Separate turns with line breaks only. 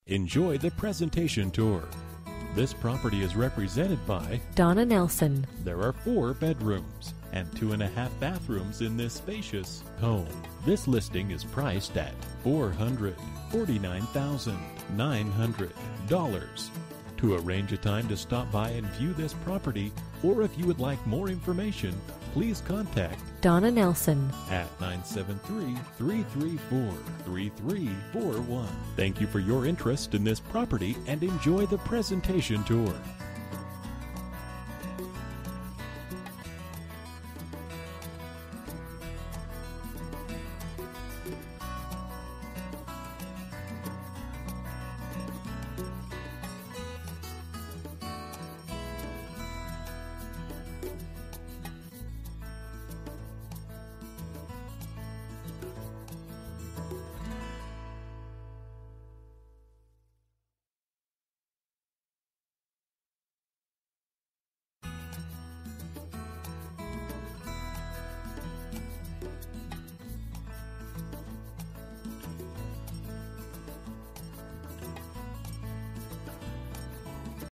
Enjoy the presentation tour. This property is represented by
Donna Nelson.
There are 4 bedrooms and 2.5 bathrooms in this spacious home. This listing is priced at $449,900. To arrange a time to stop by and view this property, or if you would like more information, please contact
Donna Nelson
at 973-334-3341. Thank you for your interest in this property and enjoy the presentation tour.